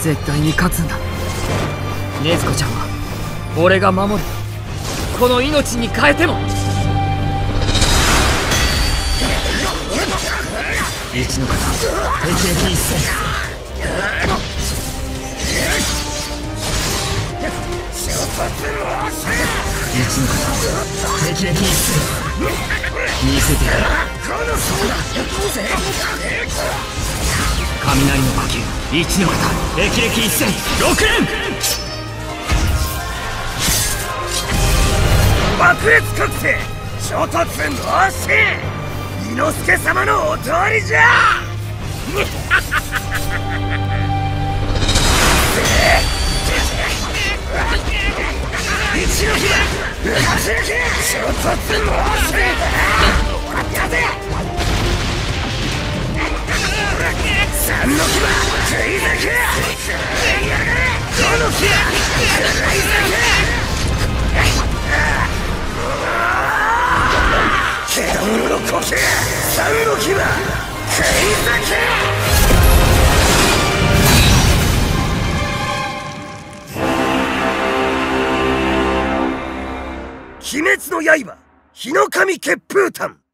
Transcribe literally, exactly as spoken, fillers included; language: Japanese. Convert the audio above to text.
絶対に勝つんだ。禰豆子ちゃんは俺が守る。この命に変えても。一の型敵撃一戦。一の型敵撃一戦。見せてやる。雷の呼吸一の型霹靂一戦六連。 爆裂覚醒衝突脳死。伊之助様のお通りじゃ。一の日だ衝突脳死。やべえ三の牙食い咲け。五の牙食らい咲け。獣の呼吸三の牙食い咲け。鬼滅の刃日の神血風炭。